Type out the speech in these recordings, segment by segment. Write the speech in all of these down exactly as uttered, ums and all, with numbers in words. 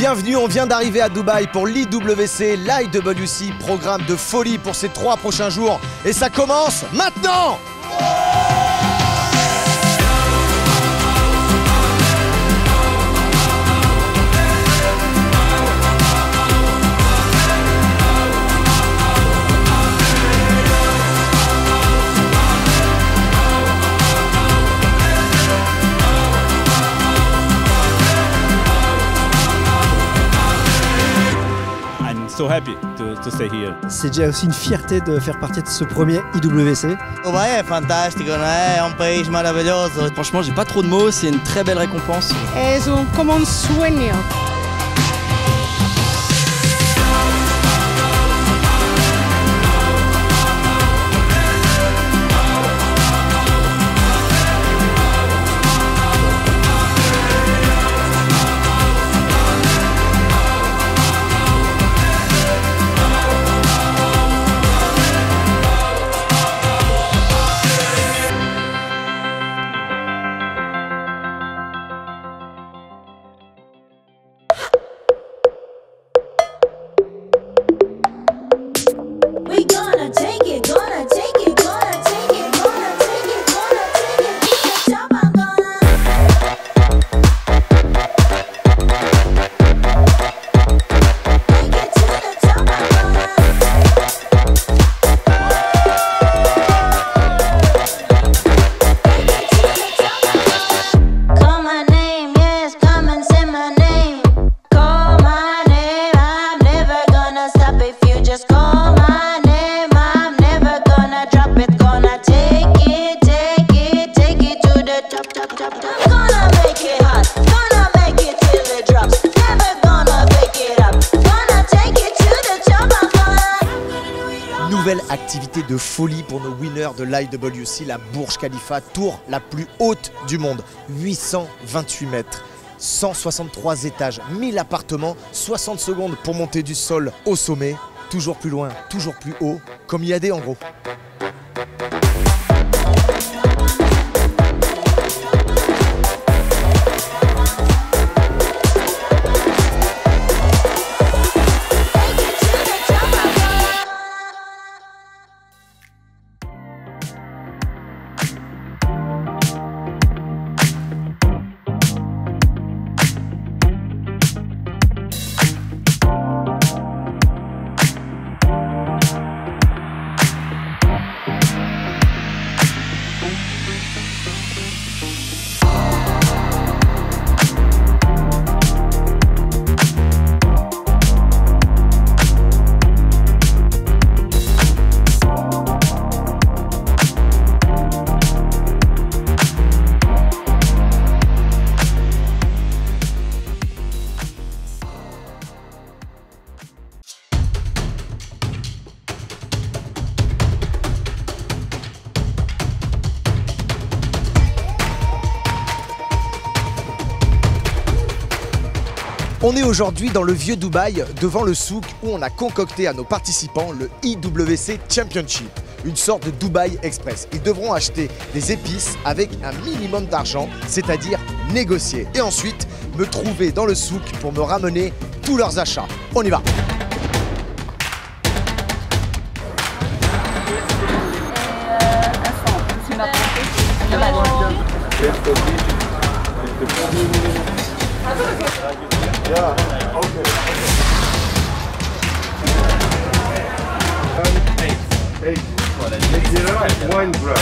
Bienvenue, on vient d'arriver à Dubaï pour l'I W C, l'I W C, programme de folie pour ces trois prochains jours. Et ça commence maintenant! So happy to, to stay here. C'est déjà aussi une fierté de faire partie de ce premier I W C. Dubaï est fantastique, on est un pays merveilleux. Franchement, j'ai pas trop de mots, c'est une très belle récompense. Es un, como un sueño. Nouvelle activité de folie pour nos winners de l'I W C, la Burj Khalifa, tour la plus haute du monde, huit cent vingt-huit mètres, cent soixante-trois étages, mille appartements, soixante secondes pour monter du sol au sommet, toujours plus loin, toujours plus haut, comme il y a des en gros. On est aujourd'hui dans le vieux Dubaï, devant le souk, où on a concocté à nos participants le I W C Championship, une sorte de Dubaï Express. Ils devront acheter des épices avec un minimum d'argent, c'est-à-dire négocier. Et ensuite, me trouver dans le souk pour me ramener tous leurs achats. On y va! Yeah, okay. Eight. Eight. Eight zero, one gram.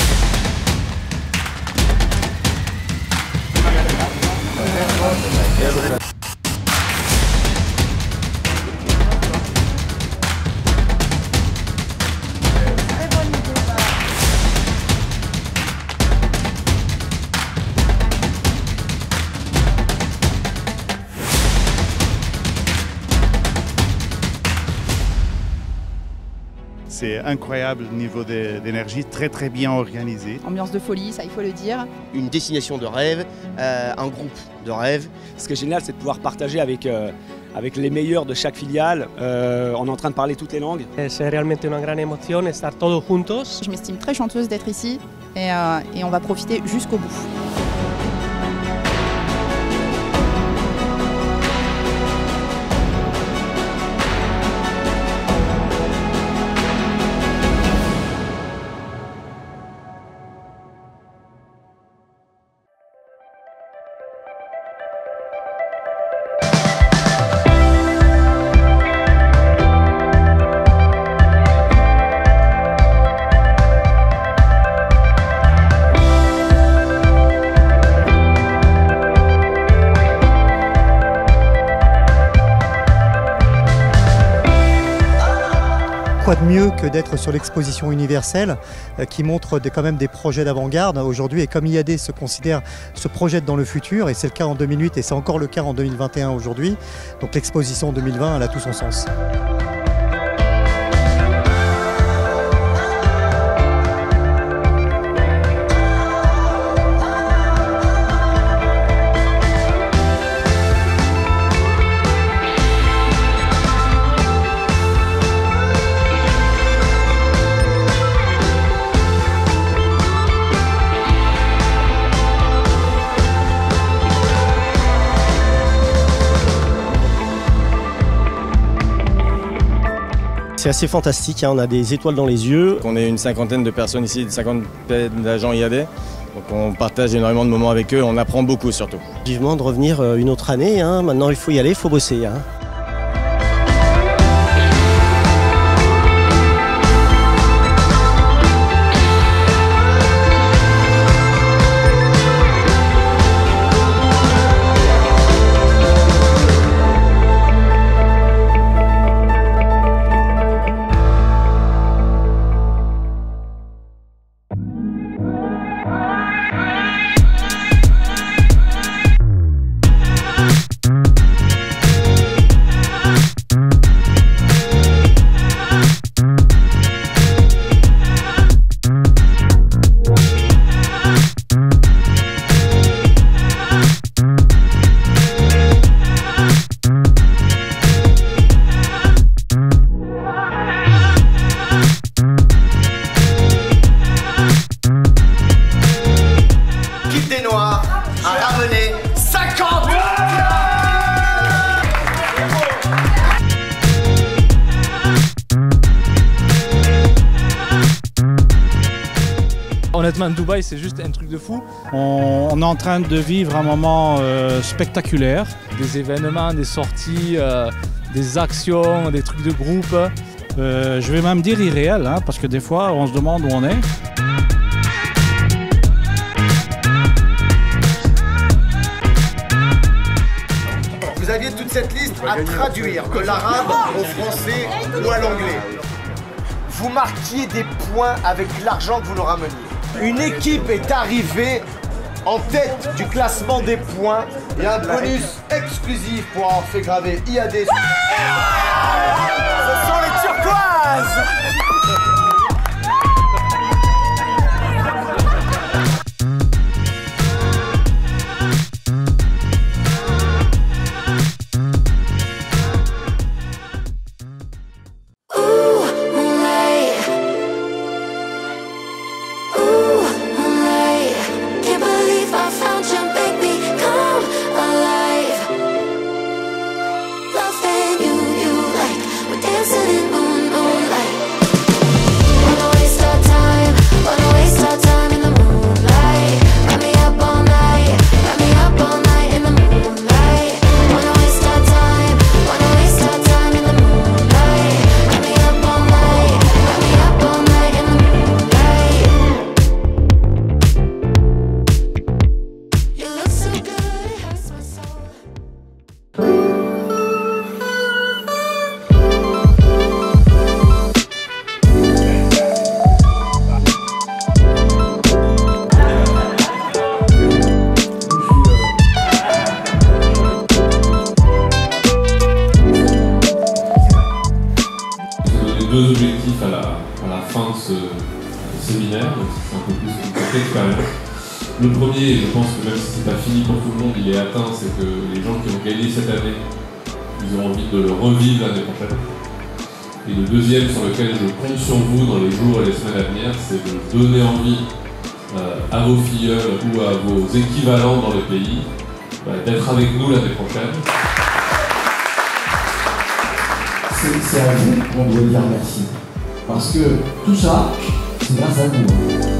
C'est incroyable le niveau d'énergie, très très bien organisé. Ambiance de folie, ça il faut le dire. Une destination de rêve, euh, un groupe de rêve. Ce qui est génial, c'est de pouvoir partager avec, euh, avec les meilleurs de chaque filiale. Euh, on est en train de parler toutes les langues. C'est realmente una gran emoción estar todos juntos. Je m'estime très chanteuse d'être ici et, euh, et on va profiter jusqu'au bout. quoi de mieux que d'être sur l'exposition universelle euh, qui montre des, quand même des projets d'avant-garde aujourd'hui, et comme I A D se considère, se projette dans le futur, et c'est le cas en deux mille huit et c'est encore le cas en deux mille vingt et un aujourd'hui, donc l'exposition deux mille vingt elle a tout son sens. C'est assez fantastique, hein, on a des étoiles dans les yeux. On est une cinquantaine de personnes ici, une cinquantaine d'agents I A D. Donc on partage énormément de moments avec eux, on apprend beaucoup surtout. Vivement de revenir une autre année, hein. Maintenant il faut y aller, il faut bosser. Hein. a ramené cinquante. Honnêtement, Dubaï, c'est juste un truc de fou. On, on est en train de vivre un moment euh, spectaculaire. Des événements, des sorties, euh, des actions, des trucs de groupe. Euh, je vais même dire irréel, hein, parce que des fois, on se demande où on est. Vous aviez toute cette liste à traduire de l'arabe au français ou à l'anglais. Vous marquiez des points avec l'argent que vous nous rameniez. Une équipe est arrivée en tête du classement des points et un bonus exclusif pour avoir fait graver I A D. Ce sont les turquoises. Deux objectifs à la, à la fin de ce, ce séminaire, donc c'est un peu plus une expérience. Le premier, je pense que même si c'est pas fini pour tout le monde, il est atteint, c'est que les gens qui ont gagné cette année, ils ont envie de le revivre l'année prochaine. Et le deuxième sur lequel je compte sur vous dans les jours et les semaines à venir, c'est de donner envie euh, à vos filleuls ou à vos équivalents dans le pays bah, d'être avec nous l'année prochaine. C'est à vous qu'on doit dire merci. Parce que tout ça, c'est grâce à vous.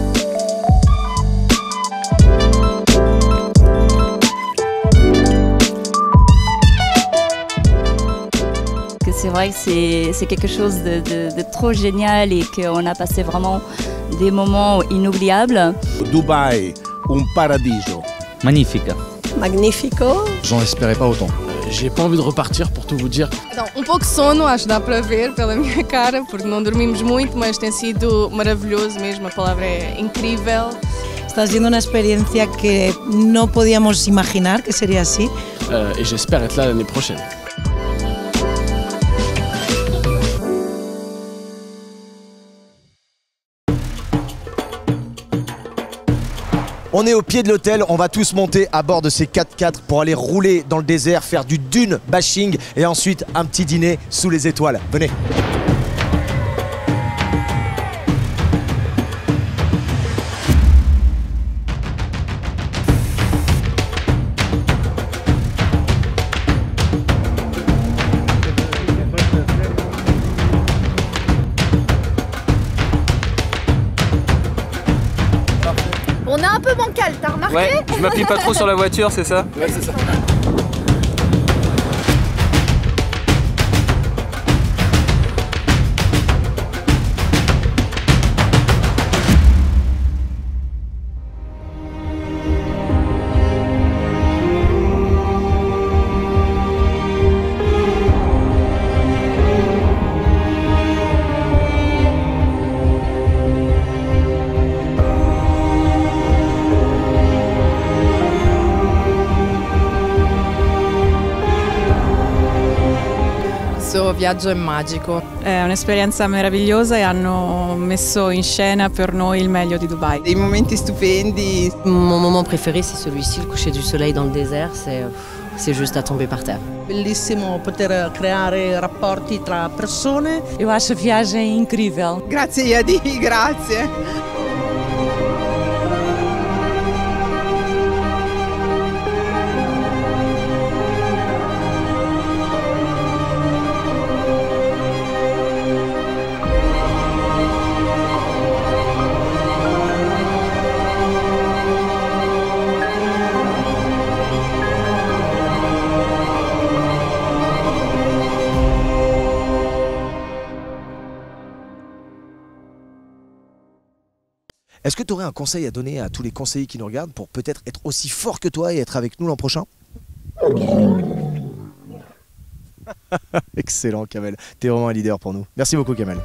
C'est vrai que c'est quelque chose de, de, de trop génial et qu'on a passé vraiment des moments inoubliables. Dubaï, un paradiso. Magnifique. Magnifico. J'en espérais pas autant. j'ai pas envie de repartir pour tout vous dire. Então, um pouco de sono, acho que dá para ver pela minha cara, porque não dormimos muito, mas tem sido maravilhoso mesmo, a palavra é incrível. Está siendo una experiencia que no podíamos imaginar que sería así. Euh, et j'espère être là l'année prochaine. On est au pied de l'hôtel, on va tous monter à bord de ces quatre-quatre pour aller rouler dans le désert, faire du dune bashing et ensuite un petit dîner sous les étoiles. Venez. On est un peu bancal, t'as remarqué? Ouais, je m'appuie pas trop sur la voiture, c'est ça? Ouais, c'est ça. Questo viaggio è magico. È un'esperienza meravigliosa e hanno messo in scena per noi il meglio di Dubai. Dei momenti stupendi. Mon moment préféré c'est celui-ci, le coucher du soleil dans le désert, c'est c'est juste à tomber par terre. Bellissimo poter creare rapporti tra persone. Eu acho a viagem incrível. Grazie Yadi, grazie. Est-ce que tu aurais un conseil à donner à tous les conseillers qui nous regardent pour peut-être être aussi fort que toi et être avec nous l'an prochain? Excellent Kamel, t'es vraiment un leader pour nous. Merci beaucoup Kamel.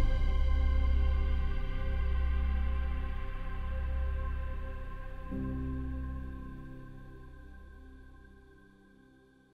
Thank you.